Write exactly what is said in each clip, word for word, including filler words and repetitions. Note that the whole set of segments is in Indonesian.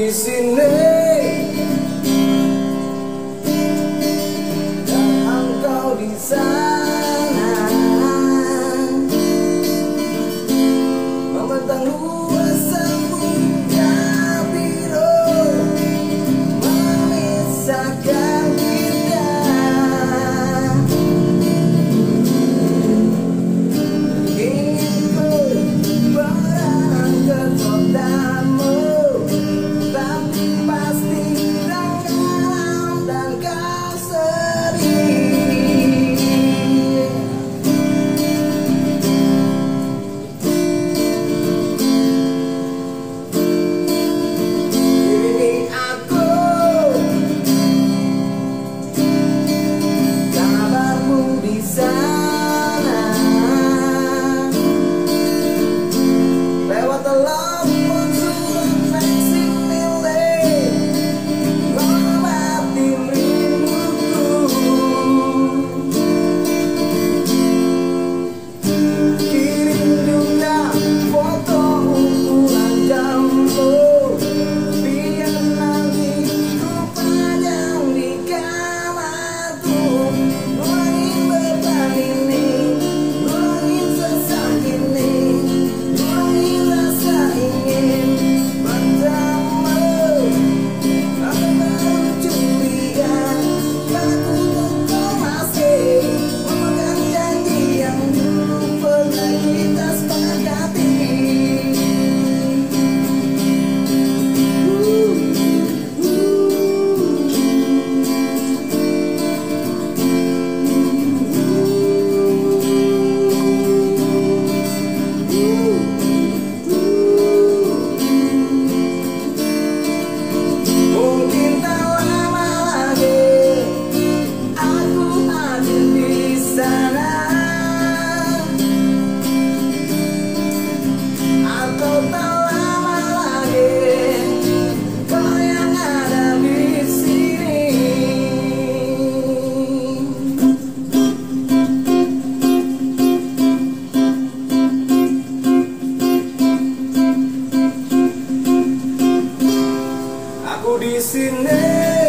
di sini dan engkau di sana, membentang luas samudra biru, memisahkan kita. Ingin ku perang ke kotamu, tapi pasti dalam dan kau sedih. Ini aku, kabarmu di sana, lewat telepon surat faksimile, mengobati rinduku. Kirim juga foto ukuran kamu, biar nanti ku pajang di kamarku. Ngurangin beban ini, ngurangin sesak ini, ngurangin rasa ingin bertemu. Aku baru curiga, aku tuh masih memegang janji yang dulu pernah kita sepakati. Mungkin tak lama lagi aku ada di sana, atau tak lama lagi kau yang ada di sini. Aku di sini,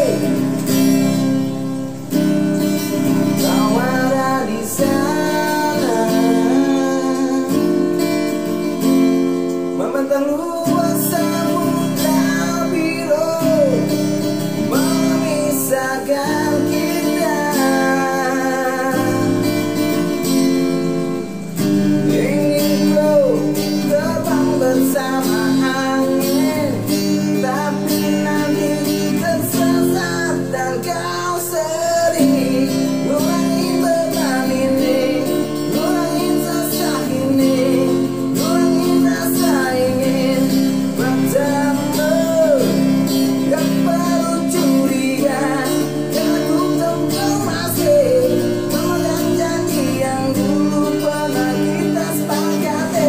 kau ada di sana, membentang luas samudra biru, memisahkan kita. Ingin ku terbang bersama angin, tapi nanti tersesat dan kau sedih. Ngurangin beban ini, ngurangin sesak ini, ngurangin rasa ingin bertemu. Gak perlu curiga, aku tentu masih memegang janji yang dulu pernah kita sepakati.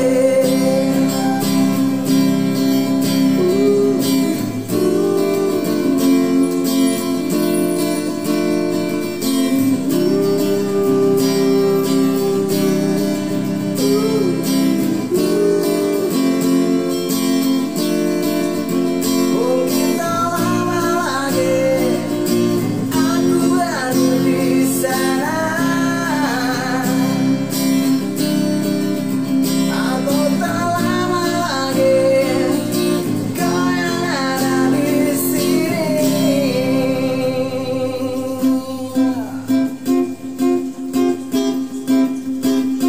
Mungkin tak lama lagi aku ada di sana, atau tak lama lagi kau yang ada di sini.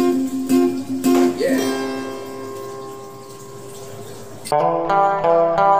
Yeah.